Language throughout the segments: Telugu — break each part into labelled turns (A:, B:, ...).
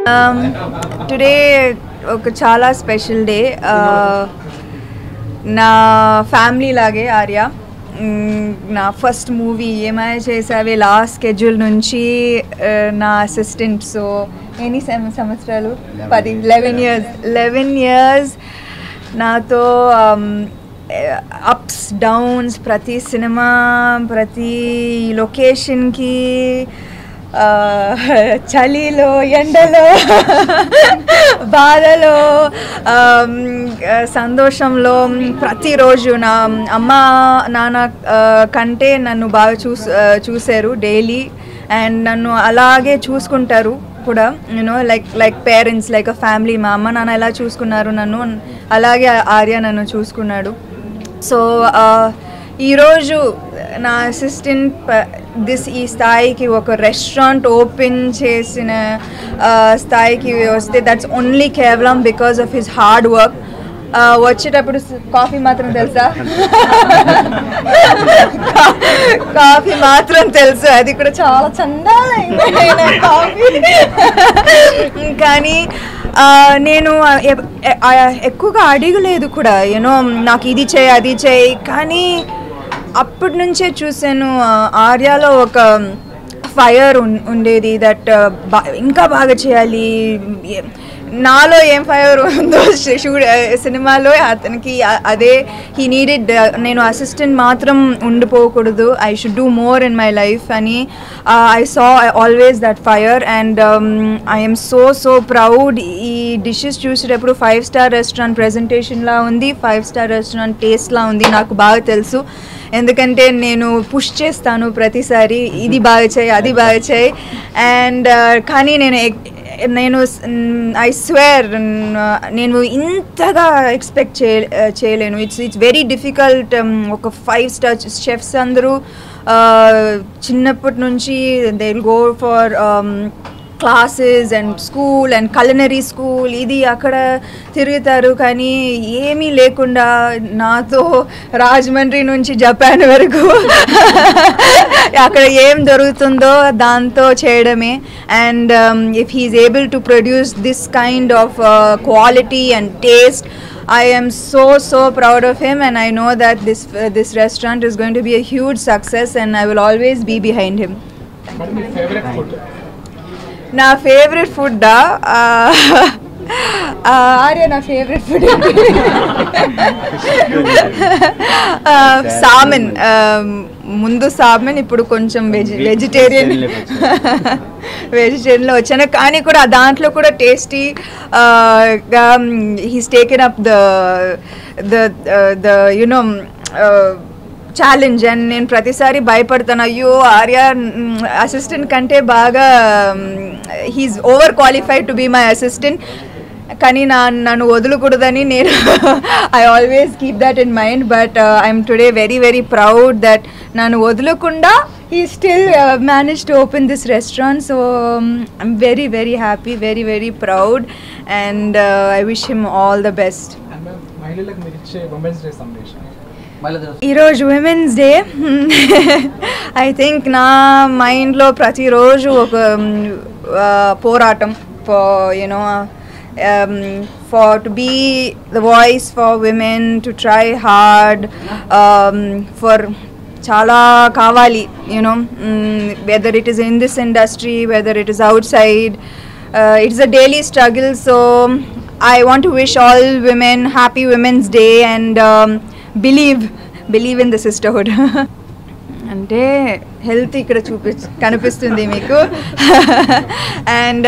A: టుడే ఒక చాలా స్పెషల్ డే. నా ఫ్యామిలీ లాగే ఆర్య. నా ఫస్ట్ మూవీ ఏమైనా చేసావే లాస్ట్ స్కెడ్యూల్ నుంచి నా అసిస్టెంట్. సో ఎన్ని సంవత్సరాలు? 11 ఇయర్స్ నాతో అప్స్ డౌన్స్, ప్రతి సినిమా, ప్రతి లొకేషన్కి, చలిలో, ఎండలో, బాధలో, సంతోషంలో, ప్రతిరోజు నా అమ్మ నాన్న కంటే నన్ను బాగా చూశారు డైలీ. అండ్ నన్ను అలాగే చూసుకుంటారు కూడా, you know like parents, like a family. మా అమ్మ నాన్న ఎలా చూసుకున్నారు నన్ను, అలాగే ఆర్య నన్ను చూసుకున్నాడు. సో ఈరోజు నా అసిస్టెంట్ ఈ స్థాయికి, ఒక రెస్టారెంట్ ఓపెన్ చేసిన స్థాయికి వస్తే దట్స్ ఓన్లీ కేవలం because of his hard work. వచ్చేటప్పుడు కాఫీ మాత్రం తెలుసా? కాఫీ మాత్రం తెలుసు, అది కూడా చాలా చందాలైన కాఫీ. కానీ నేను ఎక్కువగా అడగలేదు కూడా, యూనో నాకు ఇది చేయి అది చేయి. కానీ అప్పటి నుంచే చూసాను ఆర్యాలో ఒక ఫైర్ ఉండేది, దట్ ఇంకా బాగా చేయాలి. నాలో ఏం ఫైర్ ఉందో సినిమాలో అతనికి అదే. హీ నీడెడ్, నేను అసిస్టెంట్ మాత్రం ఉండిపోకూడదు, I should do more in my life అని. I saw always that fire. And I'm so proud. ఈ డిషెస్ చూసేటప్పుడు 5-star రెస్టారెంట్ ప్రెజెంటేషన్లా ఉంది, 5-star రెస్టారెంట్ టేస్ట్లా ఉంది. నాకు బాగా తెలుసు, ఎందుకంటే నేను పుష్ చేస్తాను ప్రతిసారి, ఇది బాగా చేయి అది బాగా చేయి. అండ్ కానీ నేను ఐ స్వేర్ నేను ఇంతగా ఎక్స్పెక్ట్ చేయలేను. It's very difficult. ఒక 5-star చెఫ్స్ అందరూ చిన్నప్పటి నుంచి they will go for classes and school and culinary school, ఇది అక్కడ తిరుగుతారు. కానీ ఏమీ లేకుండా నాతో రాజమండ్రి నుంచి జపాన్ వరకు అక్కడ ఏం దొరుకుతుందో దాంతో చేయడమే. And if he is able to produce this kind of quality and taste, I am so proud of him, and I know that this restaurant is going to be a huge success, and I will always be behind him.
B: What is your favorite food?
A: నా ఫేవరెట్ ఫుడ్ ఆర్య, నా ఫేవరెట్ ఫుడ్ సామన్. ముందు సామన్, ఇప్పుడు కొంచెం వెజిటేరియన్లో వచ్చాను. కానీ కూడా దాంట్లో కూడా టేస్టీ గా he's taken up the you know challenge. And నేను ప్రతిసారి భయపడతాను, అయ్యో ఆర్య అసిస్టెంట్ కంటే బాగా he's over qualified to be my assistant. కానీ నన్ను వదలకూడదని నేను I always keep that in mind. But I'm today very proud that నన్ను వదలకుండా he still managed to open this restaurant. So I'm very happy, very proud, and I wish him all the best.
B: And మహిళలకు మీరు ఇచ్చే ఉమెన్స్ డే సందేశం?
A: ఈరోజు విమెన్స్ డే, ఐ థింక్ నా మైండ్లో ప్రతిరోజు ఒక పోరాటం for to be the voice for women, to try hard, for chala kavali, whether it is in this industry, whether it is outside, it's a daily struggle. So I want to wish all women happy Women's Day, and believe in the sisterhood. అంటే హెల్త్ ఇక్కడ కనిపిస్తుంది మీకు. And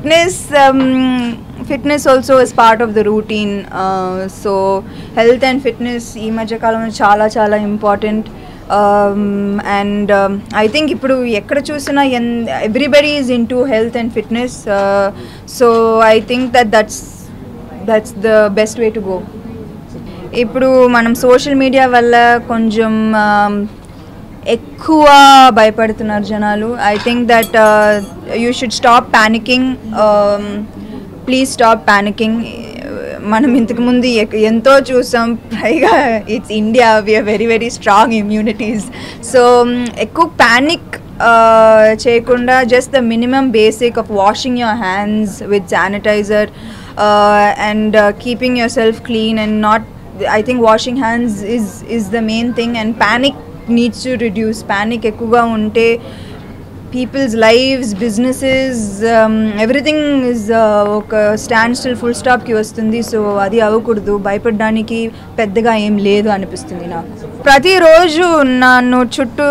A: fitness also is part of the routine. So health and fitness ఈ మధ్యకాలంలో చాలా ఇంపార్టెంట్. అండ్ ఐ థింక్ ఇప్పుడు ఎక్కడ చూసినా everybody is in to health and fitness. So I think that's the best way to go. ఇప్పుడు మనం సోషల్ మీడియా వల్ల కొంచెం ఎక్కువ భయపడుతున్నారు జనాలు. I think that you should stop panicking. Please stop panicking. మనం ఇంతకుముందు ఎంతో చూసాం, పైగా it's India, we're very strong immunities. So ఎక్కువ ప్యానిక్ చేయకుండా just the minimum basic of washing your hands with sanitiser and keeping yourself clean and not I think washing hands is the main thing, and panic needs to reduce. Panic ఎక్కువగా ఉంటే people's lives, businesses, everything is ఒక స్టాండ్ స్టిల్ ఫుల్ స్టాప్కి వస్తుంది. సో అది అవ్వకూడదు. భయపడడానికి పెద్దగా ఏం లేదు అనిపిస్తుంది నాకు. ప్రతిరోజు నన్ను చుట్టూ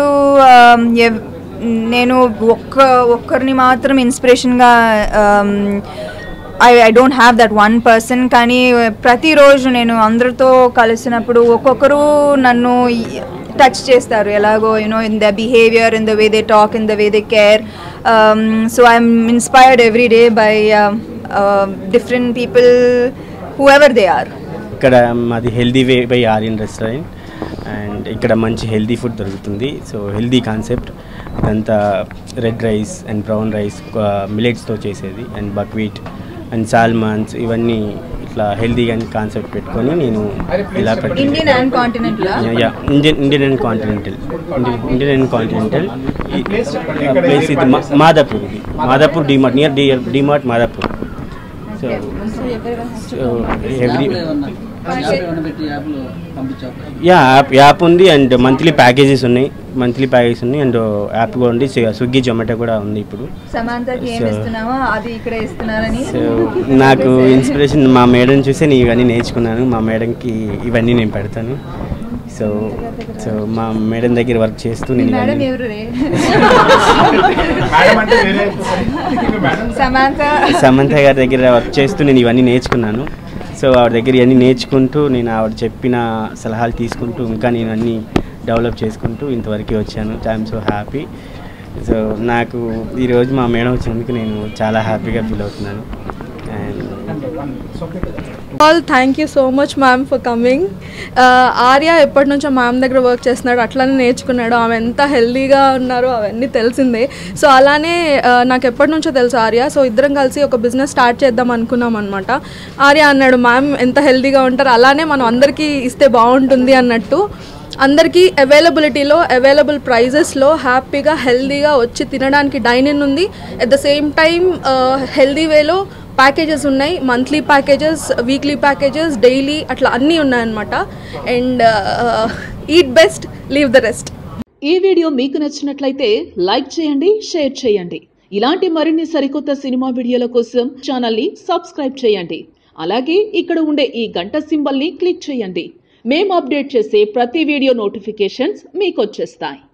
A: నేను ఒక్కరిని మాత్రం ఇన్స్పిరేషన్గా I don't have that one person, కానీ ప్రతిరోజు నేను అందరితో కలిసినప్పుడు ఒక్కొక్కరు నన్ను టచ్ చేస్తారు ఎలాగో in their behavior, in the way they talk, in the way they care. So I'm inspired every day by different people, whoever they are.
C: ఇక్కడ మాది healthy way by Aryan restaurant and ఇక్కడ మంచి హెల్దీ ఫుడ్ దొరుకుతుంది. సో హెల్దీ కాన్సెప్ట్ ఇదంతా red rice and brown rice మిలెట్స్తో చేసేది అండ్ బక్వీట్ అండ్ సాల్మన్స్ ఇవన్నీ ఇట్లా హెల్దీగా కాన్సెప్ట్ పెట్టుకొని నేను ఇలా
A: ఇండియన్ అండ్ కాంటినెంటల్
C: ప్లేస్ ఇది Madhapur DMart near DMart Madhapur. So every app ఉంది అండ్ మంత్లీ ప్యాకేజెస్ ఉన్నాయి అండ్ యాప్ కూడా ఉంది. స్విగ్గీ జొమాటో కూడా ఉంది ఇప్పుడు. సో నాకు ఇన్స్పిరేషన్ మా మేడం చూసి నేను ఇవన్నీ నేర్చుకున్నాను. మా మేడంకి ఇవన్నీ నేను పెడతాను. సో మా మేడం దగ్గర వర్క్ చేస్తూ నేను సమంత గారి దగ్గర వర్క్ చేస్తూ నేను ఇవన్నీ నేర్చుకున్నాను. సో ఆవిడ దగ్గర ఇవన్నీ నేర్చుకుంటూ నేను ఆవిడ చెప్పిన సలహాలు తీసుకుంటూ ఇంకా నేను అన్నీ డెవలప్ చేసుకుంటూ ఇంతవరకు వచ్చాను. I'm so happy. సో నాకు ఈరోజు మా మేడం వచ్చినందుకు నేను చాలా హ్యాపీగా ఫీల్ అవుతున్నాను.
D: All thank you so much ma'am for coming. Arya ఎప్పటి నుంచో మ్యామ్ దగ్గర వర్క్ చేస్తున్నాడు, అట్లానే నేర్చుకున్నాడు. ఆమె ఎంత హెల్దీగా ఉన్నారో అవన్నీ తెలిసిందే. సో అలానే నాకు ఎప్పటి నుంచో తెలుసు ఆర్య. సో ఇద్దరం కలిసి ఒక బిజినెస్ స్టార్ట్ చేద్దాం అనుకున్నాం అనమాట. ఆర్య అన్నాడు మ్యామ్ ఎంత హెల్దీగా ఉంటారు, అలానే మనం అందరికీ ఇస్తే బాగుంటుంది అన్నట్టు. అందరికీ అవైలబుల్ ప్రైజెస్లో హ్యాపీగా హెల్దీగా వచ్చి తినడానికి డైనింగ్ ఉంది. At the same time healthy వేలో ప్యాకేజెస్ ఉన్నాయి. Monthly packages, weekly packages, daily అట్లా అన్నీ ఉన్నాయన్నమాట. And eat best, leave the rest.
E: ఈ వీడియో మీకు నచ్చినట్లయితే లైక్ చేయండి, షేర్ చేయండి. ఇలాంటి మరిన్ని సరికొత్త సినిమా వీడియోల కోసం ఛానల్ని సబ్స్క్రైబ్ చేయండి. అలాగే ఇక్కడ ఉండే ఈ గంట సింబల్ని క్లిక్ చేయండి. మేము అప్డేట్ చేసే ప్రతి వీడియో నోటిఫికేషన్స్ మీకు వచ్చేస్తాయి.